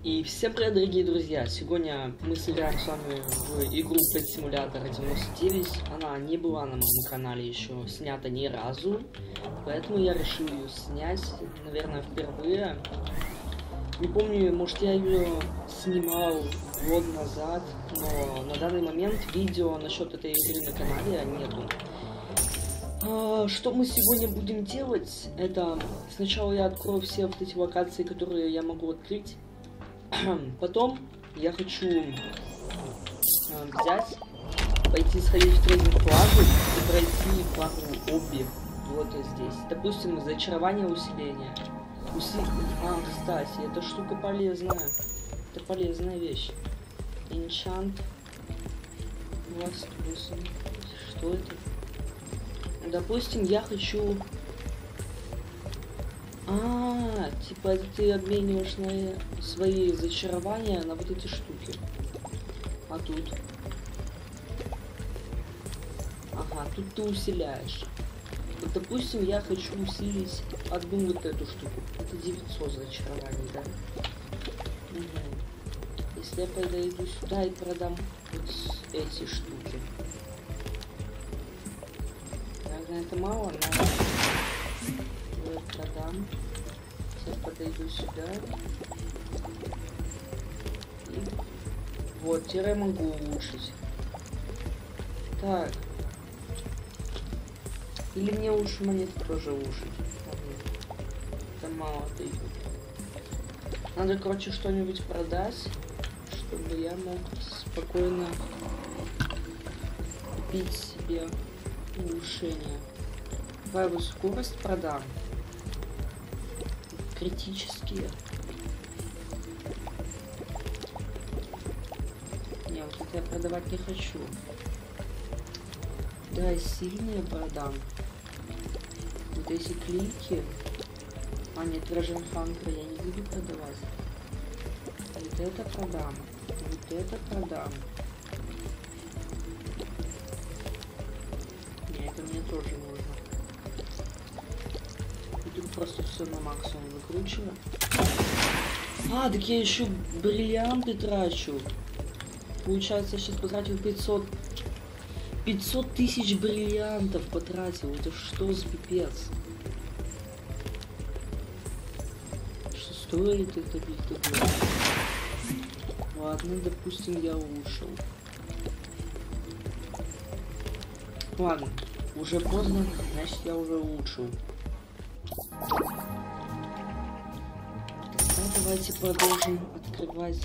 И всем привет, дорогие друзья! Сегодня мы сыграем с вами в игру Pet Simulator 99. Она не была на моем канале еще снята ни разу, поэтому я решил ее снять, наверное, впервые. Не помню, может, я ее снимал год назад, но на данный момент видео насчет этой игры на канале нету. Что мы сегодня будем делать? Это сначала я открою все вот эти локации, которые я могу открыть. Потом я хочу взять, пойти сходить в трейдинг плазу и пройти пару обби вот здесь. Допустим, зачарование усиления. Кстати, эта штука полезная. Это полезная вещь. Enchant 28. Что это? Допустим, я хочу... типа ты обмениваешь на свои зачарования на вот эти штуки. А тут? Ага, тут ты усиляешь. Вот, допустим, я хочу усилить одну вот эту штуку. Это 900 зачарований, да? Угу. Если я подойду сюда и продам вот эти штуки. Наверное, это мало, но... Вот, продам. Я подойду сюда. И... Вот, теперь я могу улучшить. Так. Или мне лучше монеты тоже улучшить. Это мало дают. Надо, короче, что-нибудь продать, чтобы я мог спокойно купить себе улучшение. Давай вот скорость продам. Критические. Не, вот это я продавать не хочу. Да, сильные продам. Вот эти клики. Нет, Dragon Hunter я не буду продавать. Вот это продам. Вот это продам. Не, это мне тоже нужно. Тут просто все на максимум выкручиваю. Так я еще бриллианты трачу. Получается, я сейчас потратил 500 тысяч бриллиантов потратил. Это что за пипец? Что стоит это бить? Ладно, допустим, я улучшил. Ладно, уже поздно, значит я уже улучшил. Тогда давайте продолжим открывать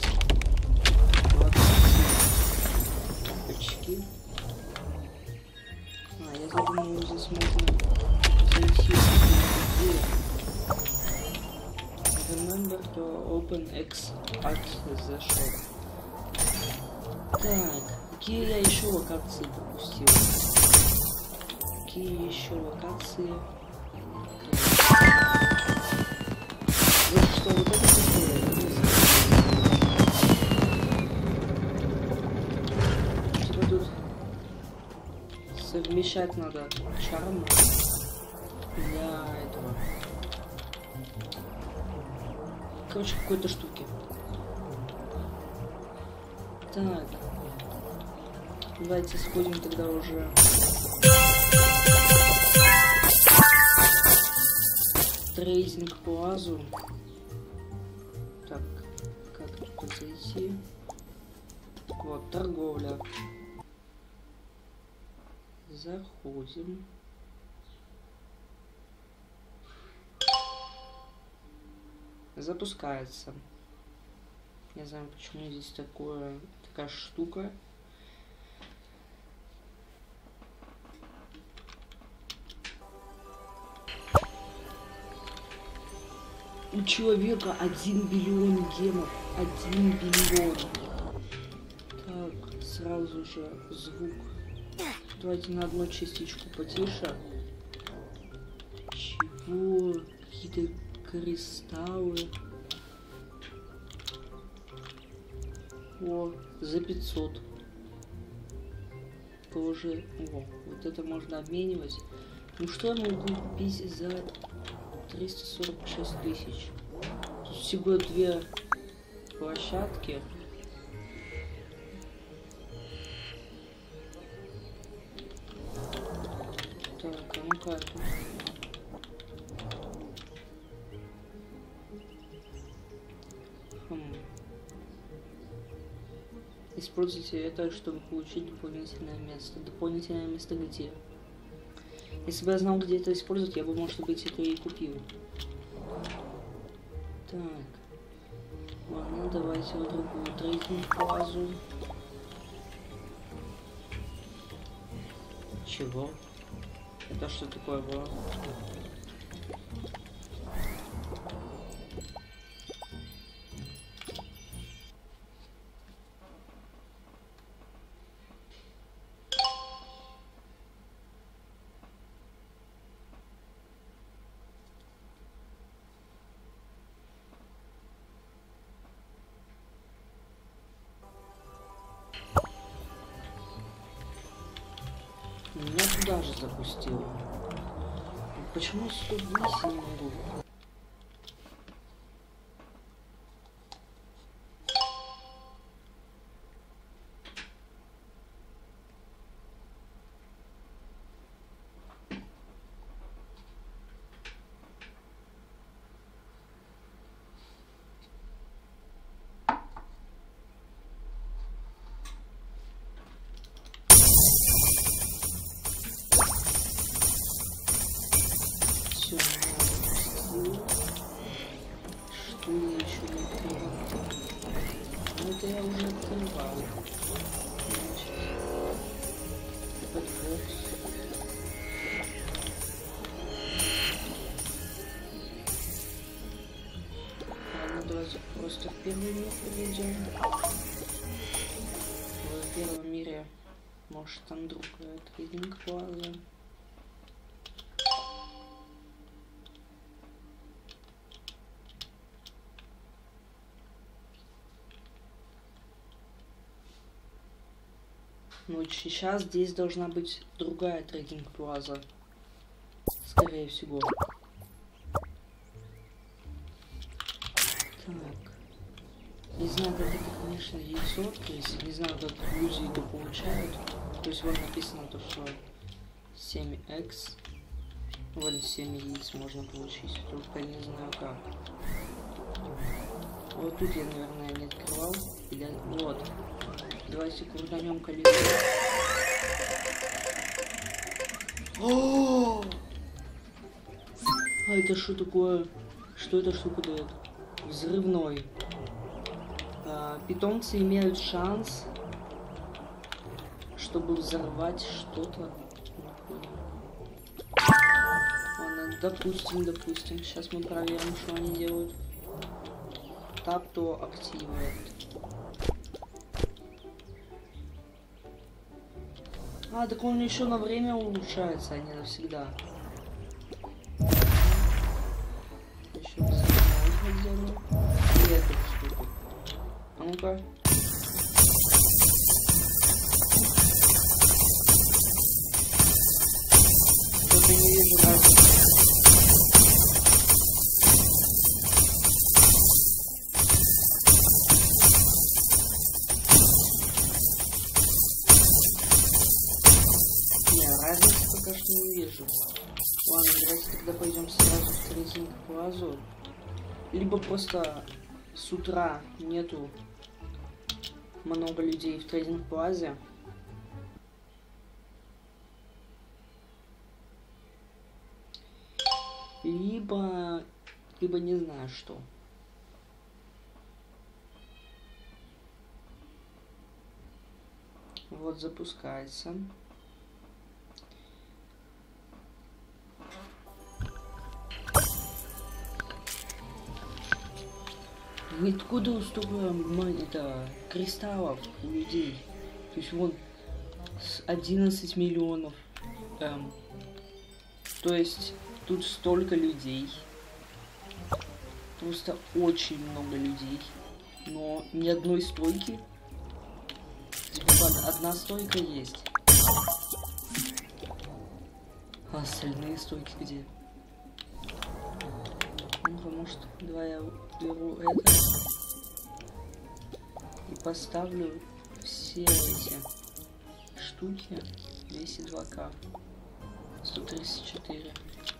очки. Я задумал, здесь можно зайти в Remember to open X at the shop. Так, какие я еще локации пропустил? Какие еще локации? Что вот это такое? Типа тут совмещать надо чарм для этого. Короче, какой-то штуки. Так. Давайте сходим тогда уже. Трейдинг плазу. Так, как тут зайти? Вот, торговля. Заходим. Запускается. Не знаю, почему здесь такая штука. У человека 1 биллион гемов. 1 биллион. Так, сразу же звук. Давайте на одну частичку потише. Чего? Какие-то кристаллы. О, за 500. Тоже. О, вот это можно обменивать. Ну что я могу купить за 346 тысяч? Тут всего 2 площадки. Так, а ну-ка тут. Используйте это, чтобы получить дополнительное место. Дополнительное место где? Если бы я знал, где это использовать, я бы, может быть, это и купил. Так. Ладно, давайте в другую трейдинг-плазу. Чего? Это что такое было? Меня туда же запустило. Почему 110 не могу? Что я еще не открывал? Ну, это я уже открывал. Значит, подбокс. Ладно, давайте просто в первый мир перейдем. В первом мире, может, там другая трейдинг-плаза. Ну, сейчас здесь должна быть другая трейдинг-плаза. Скорее всего. Так. Не знаю, как это, конечно, яйцо. То есть, не знаю, как люди это получают. То есть, вот написано то, что 7x. Вот 7 яиц можно получить. Только не знаю как. Вот тут я, наверное, не открывал. Или... Вот. Давайте крутанем колесо. О! А это что такое? Что эта штука дает? Взрывной. Питомцы имеют шанс, чтобы взорвать что-то. Ладно, допустим. Сейчас мы проверим, что они делают. Tap to activate. А, так он еще на время улучшается, а не навсегда. Еще сделаю. И эту штуку. А ну-ка. Что-то не вижу разницы. Разницы пока что не вижу. Ладно, давайте тогда пойдем сразу в трейдинг-плазу. Либо просто с утра нету много людей в трейдинг-плазе. Либо не знаю что. Вот запускается. Откуда столько кристаллов у людей? То есть вон 11 миллионов. То есть тут столько людей. Просто очень много людей. Но ни одной стойки. Ладно, одна стойка есть. А остальные стойки где? Ну-ка, может, давай я беру это. поставлю все эти штуки 202к. 134.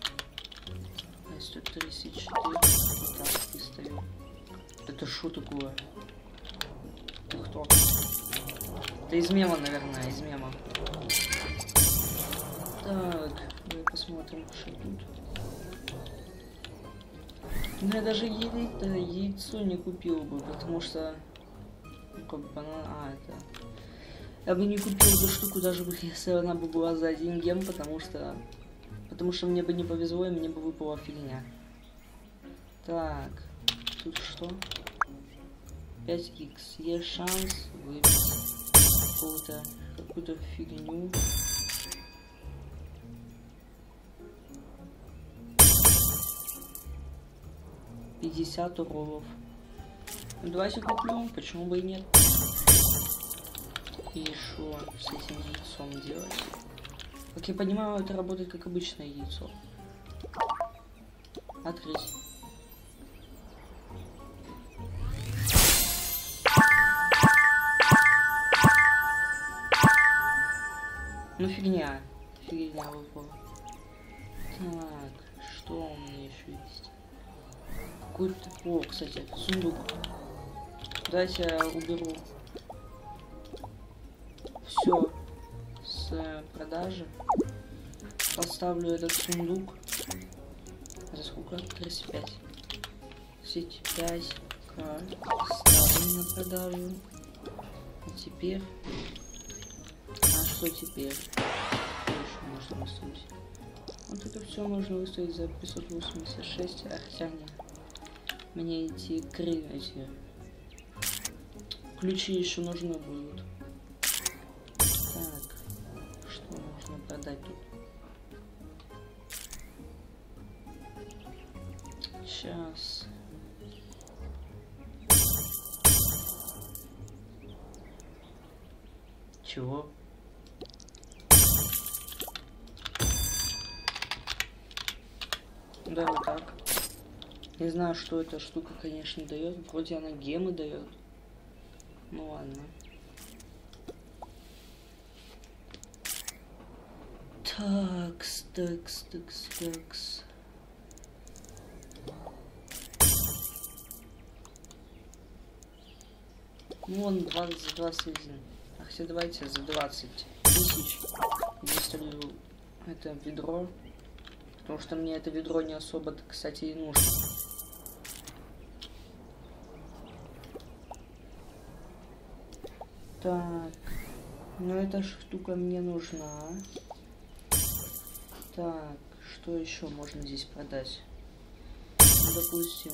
134. Так, перестаю. Это что такое? Ты кто? Это из мема, наверное, из мема. Так, давай посмотрим, что тут. Ну, я даже яйцо не купил бы, потому что... Ну, как бы она... это... Я бы не купил эту штуку, даже бы, если она бы была за 1 гем, потому что мне бы не повезло, и мне бы выпала фигня. Так, тут что? 5х. Есть шанс выбить какую-то фигню. $50 уролов. Ну, давайте куплю, почему бы и нет. И что с этим яйцом делать? Как я понимаю, это работает как обычное яйцо. Открыть. Ну фигня. Фигня выпала. Так, что у меня еще есть? Какой-то... О, кстати, сундук. Давайте я уберу все с продажи. Поставлю этот сундук. За сколько? 35. 35к. Ставим на продажу. А теперь... А что теперь? Что еще можно выставить? Вот это все можно выставить за 586. А хотя мне эти ключи еще нужны будут. Так, что можно продать тут? Сейчас. Чего? Да, вот так. Не знаю, что эта штука, конечно, дает. Вроде она гемы дает. Ну ладно. Такс. Ну вон 21. А хотя давайте за 20 тысяч выставлю это ведро. Потому что мне это ведро не особо-то, кстати, и нужно. Так, ну эта штука мне нужна. Так, что еще можно здесь продать? Ну, допустим.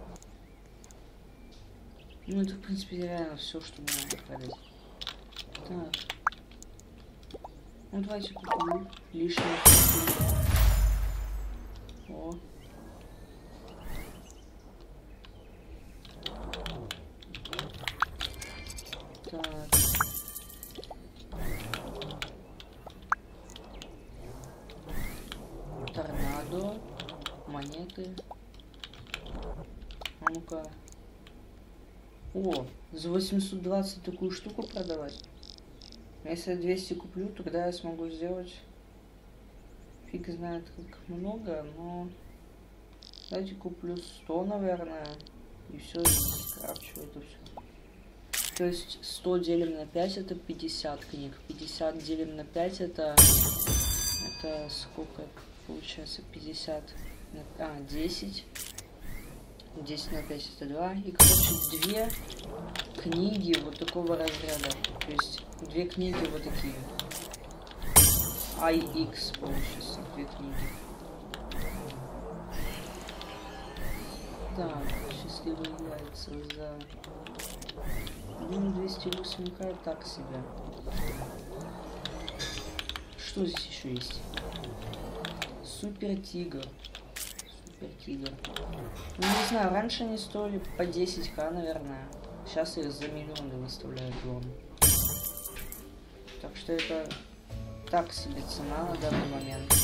Ну это в принципе реально все, что мне надо продать. Так. Ну давайте куплю лишнее. О. Так. Торнадо. Монеты. А ну-ка. О, за 820 такую штуку продавать. Если я 200 куплю, тогда я смогу сделать... Фиг знает как много, но... Давайте куплю 100, наверное. И все, скрафчу это все. То есть 100 делим на 5 это 50 книг. 50 делим на 5 это сколько получается? 50 на 10. 10 на 5 это 2. И короче 2 книги вот такого разряда. То есть 2 книги вот такие. IX получится 2 книги. Так, счастливые яйца за... Блин, 208к так себе. Что здесь еще есть? Супер тигр. Супер тигр. Ну не знаю, раньше они стоили по 10к, наверное. Сейчас их за миллионы выставляют вон. Так что это так себе цена на данный момент.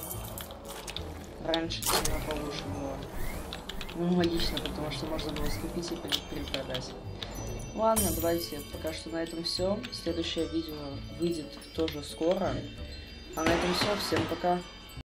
Раньше цена повыше была. Ну логично, потому что можно было скупить и перепродать. Ладно, давайте пока что на этом все. Следующее видео выйдет тоже скоро. А на этом все. Всем пока.